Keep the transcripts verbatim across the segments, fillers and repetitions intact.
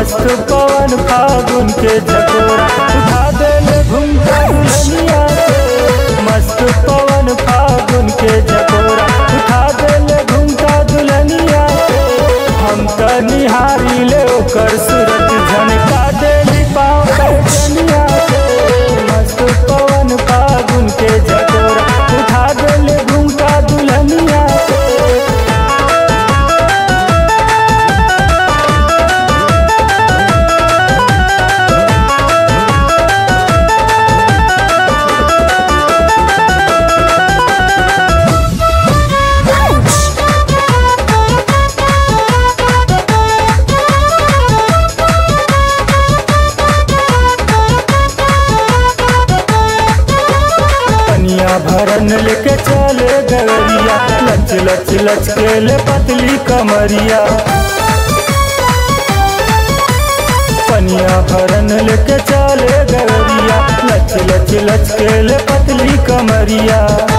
मस्त पवन फागुन के झकोरा उठा देले घुमटा दुल्हनिया के। मस्त पवन फागुन के झकोरा उठा देले घुमटा दुल्हनिया के। हम त निहारी ले ओकर सूरत झनका देली पाँव पैजनिया के। मस्त पवन फागुन के झकोरा उठा देले घुमटा दुल्हनिया के। भरन लेके चले गवरिया लच लच लच के ले पतली कमरिया। पनिया भरन लेके चले गवरिया लच लच लच के ले पतली कमरिया।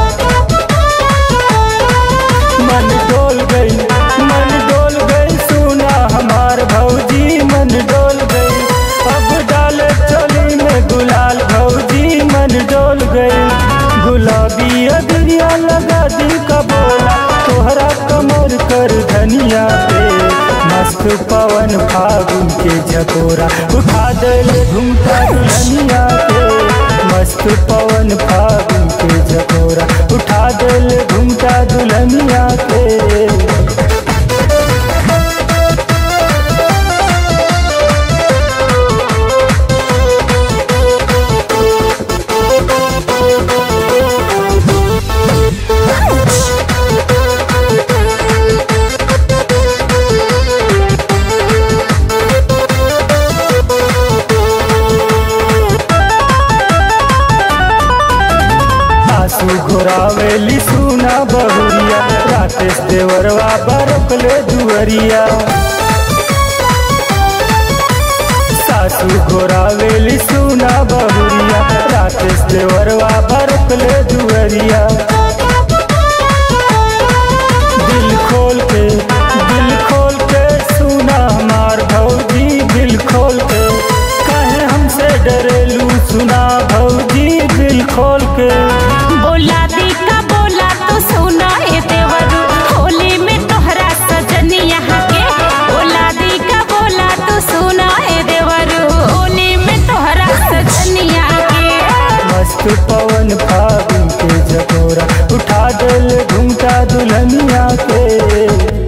मन डोल गई मन डोल गई सुना हमार भौजी मन डोल गई। अब डाले चोली में गुलाल भौजी मन डोल गई। गुलाबी अदरिया लगा दी का बोला तोहरा कमर कर धनिया पे। मस्त पवन फागुन के झकोरा उठा देले घुमटा दुल्हनिया के। मस्त पवन फागुन के झकोरा उठा देले घुमटा दुल्हनिया के। घोरावेली सुना बहुरिया राकेश देवरवा बरकले दुअरिया। सासू घोरावेली सुना बहुरिया राकेश देवरवा बरकले दुअरिया। दिल खोल के दिल खोल के सुना हमार भौजी दिल खोल के। कहे हमसे डरेलू सुना भौजी दिल खोल के। बोला दी का बोला तो सुना ए देवरू होली में तोहरा सजनिया के। बोला दी का बोला तो सुना ए देवरू होली में तोहरा सजनिया के। मस्त पवन फागुन के झकोरा उठा देले घुमटा दुल्हनिया के।